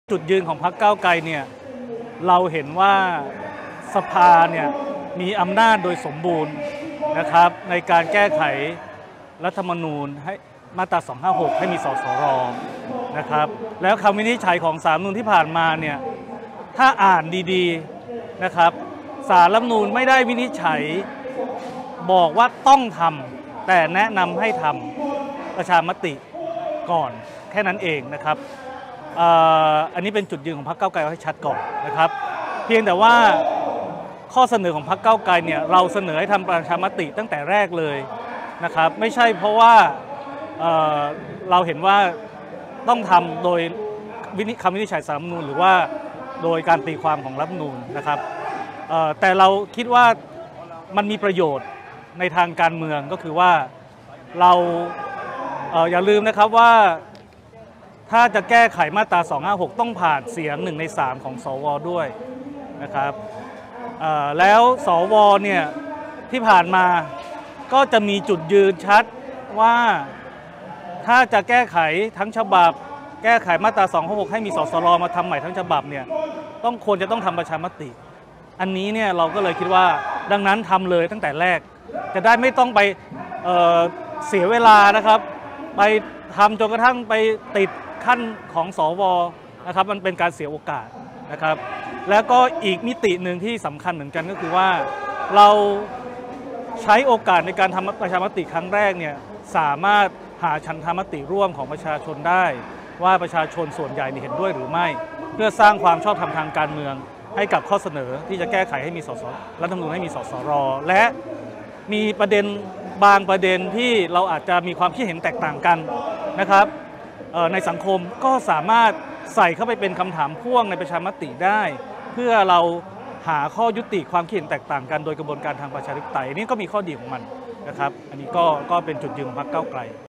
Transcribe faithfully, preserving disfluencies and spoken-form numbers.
จุดยืนของพรรคก้าวไกลเนี่ยเราเห็นว่าสภาเนี่ยมีอำนาจโดยสมบูรณ์นะครับในการแก้ไขรัฐธรรมนูญให้มาตราสองห้าหกให้มีสสรนะครับแล้วคำวินิจฉัยของศาลรัฐธรรมนูญที่ผ่านมาเนี่ยถ้าอ่านดีๆนะครับศาลรัฐธรรมนูญไม่ได้วินิจฉัยบอกว่าต้องทำแต่แนะนำให้ทำประชามติก่อนแค่นั้นเองนะครับอันนี้เป็นจุดยืนของพรรคก้าวไกลให้ชัดก่อนนะครับเพียงแต่ว่าข้อเสนอของพรรคก้าวไกลเนี่ยเราเสนอให้ทำประชามติตั้งแต่แรกเลยนะครับไม่ใช่เพราะว่า เ, เราเห็นว่าต้องทำโดยคำวินิจฉัยศาลรัฐธรรมนูญหรือว่าโดยการตีความของรัฐธรรมนูญนะครับแต่เราคิดว่ามันมีประโยชน์ในทางการเมืองก็คือว่าเราเอ่ออย่าลืมนะครับว่าถ้าจะแก้ไขมาตราสองห้าหกต้องผ่านเสียงหนึ่งในสามของสวด้วยนะครับแล้วสวเนี่ยที่ผ่านมาก็จะมีจุดยืนชัดว่าถ้าจะแก้ไขทั้งฉบับแก้ไขมาตราสองห้าหกให้มีสสรมาทำใหม่ทั้งฉบับเนี่ยต้องควรจะต้องทำประชามติอันนี้เนี่ยเราก็เลยคิดว่าดังนั้นทำเลยตั้งแต่แรกจะได้ไม่ต้องไป เอ่อ เสียเวลานะครับไปทำจนกระทั่งไปติดขั้นของสวนะครับมันเป็นการเสียโอกาสนะครับแล้วก็อีกมิติหนึ่งที่สำคัญเหมือนกันก็คือว่าเราใช้โอกาสในการทำประชามติครั้งแรกเนี่ยสามารถหาฉันทามติร่วมของประชาชนได้ว่าประชาชนส่วนใหญ่เห็นด้วยหรือไม่เพื่อสร้างความชอบธรรมทางการเมืองให้กับข้อเสนอที่จะแก้ไขให้มีสสรัฐธรรมนูญให้มีสสรและมีประเด็นบางประเด็นที่เราอาจจะมีความคิดเห็นแตกต่างกันนะครับในสังคมก็สามารถใส่เข้าไปเป็นคำถามพ่วงในประชามติได้เพื่อเราหาข้อยุติความคิดเห็นแตกต่างกันโดยกระบวนการทางประชาธิปไตยนี่ก็มีข้อดีของมันนะครับอันนี้ก็ก็เป็นจุดยืนของพรรคก้าวไกล